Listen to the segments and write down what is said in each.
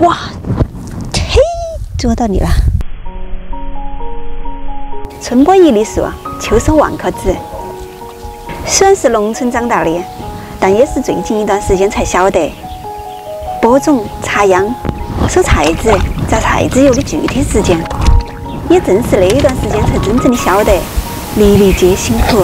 哇，嘿，捉到你了！春播一粒树，秋收万颗子。虽然是农村长大的，但也是最近一段时间才晓得播种、插秧、收菜籽、榨菜籽油的具体时间。也正是那一段时间，才真正的晓得粒粒皆辛苦。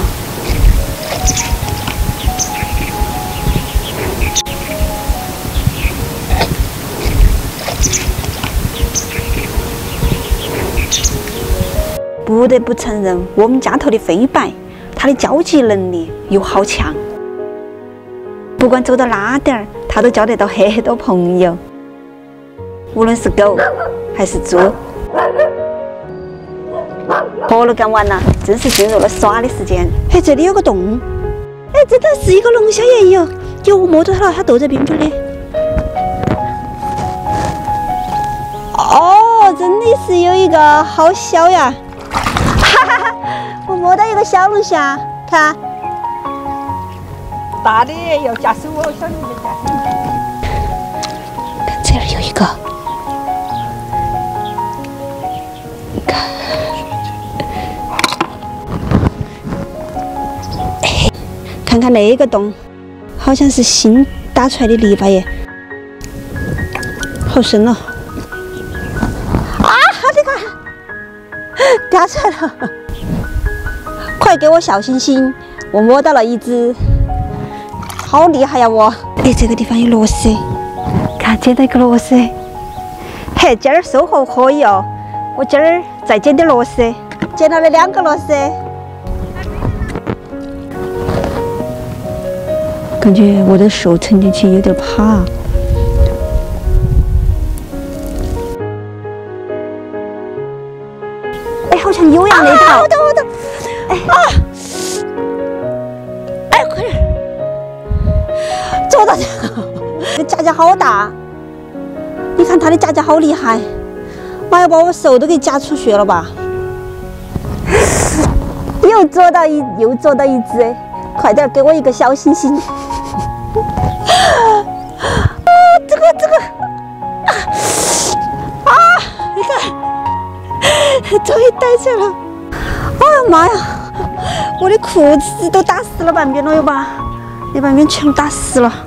不得不承认，我们家头的飞白，它的交际能力又好强。不管走到哪点儿，它都交得到很多朋友。无论是狗还是猪。活路干完了，正式进入了耍的时间。哎，这里有个洞。哎，这倒是一个龙虾也有，有摸到它了，它躲在边边的。哦，真的是有一个，好小呀！哈哈哈，我摸到一个小龙虾，看。 大的要夹手哦，小的没夹手。 看这儿有一个。看看那个洞，好像是新打出来的泥巴耶，好深哦！啊，你看，掉出来了！快给我小心心！我摸到了一只，好厉害呀我！哎，这个地方有螺丝，看捡到一个螺丝。嘿，今儿收获可以哦！我今儿再捡点螺丝，捡到了2个螺丝。感觉我的手沉进去有点怕。哎，好像有呀那头。我的。哎啊！哎，快点！捉到它！这夹夹好大，你看它的夹夹好厉害，妈要把我手都给夹出血了吧？又捉到一只，快点给我一个小心心！这个啊！你看，终于逮起来了！哎呀妈呀，我的裤子都打湿了半边了有吧？那半边全部打湿了。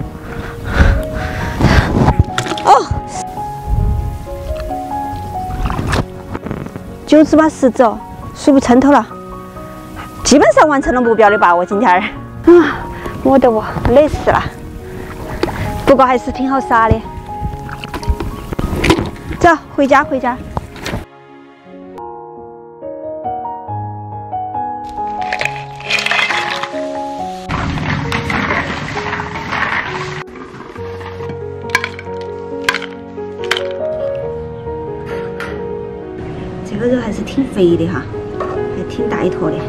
哦，9只把10只哦，数不称头了。基本上完成了目标的吧，我今天儿。啊，摸得我累死了。不过还是挺好耍的。走，回家。这个肉还是挺肥的哈，还挺大一坨的。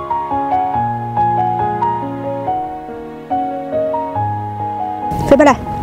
飞过来。